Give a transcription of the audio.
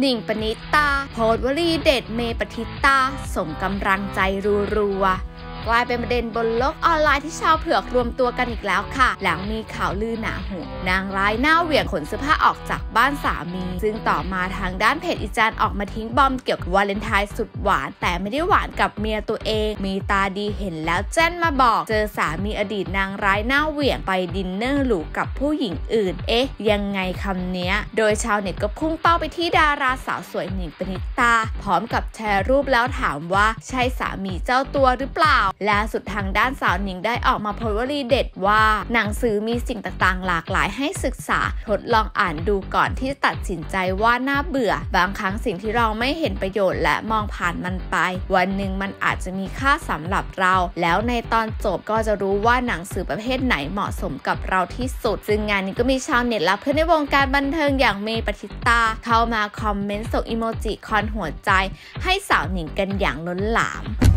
หนิงปณิตาโพสต์วลีเด็ดเมย์ปณิตาส่งกำลังใจรัวกลายเป็นประเด็นบนโลกออนไลน์ที่ชาวเผือกรวมตัวกันอีกแล้วค่ะหลังมีข่าวลือหนาหูนางร้ายหน้าเหวี่ยงขนเสื้อผ้าออกจากบ้านสามีซึ่งต่อมาทางด้านเพจอีจานออกมาทิ้งบอมเกี่ยวกับวาเลนไทน์สุดหวานแต่ไม่ได้หวานกับเมียตัวเองมีตาดีเห็นแล้วแจ้นมาบอกเจอสามีอดีตนางร้ายหน้าเหวี่ยงไปดินเนอร์หรูกับผู้หญิงอื่นยังไงคำเนี้ยโดยชาวเน็ตก็พุ่งเป้าไปที่ดาราสาวสวยหนิงปณิตาพร้อมกับแชร์รูปแล้วถามว่าใช่สามีเจ้าตัวหรือเปล่าล่าสุดทางด้านสาวหนิงได้ออกมาโพสต์วลีเด็ดว่าหนังสือมีสิ่งต่างๆหลากหลายให้ศึกษาทดลองอ่านดูก่อนที่จะตัดสินใจว่าน่าเบื่อบางครั้งสิ่งที่เราไม่เห็นประโยชน์และมองผ่านมันไปวันหนึ่งมันอาจจะมีค่าสำหรับเราแล้วในตอนจบก็จะรู้ว่าหนังสือประเภทไหนเหมาะสมกับเราที่สุดซึ่งงานนี้ก็มีชาวเน็ตและเพื่อนในวงการบันเทิงอย่างเมย์ปณิตาเข้ามาคอมเมนต์ส่งอีโมจิคอนหัวใจให้สาวหนิงกันอย่างล้นหลาม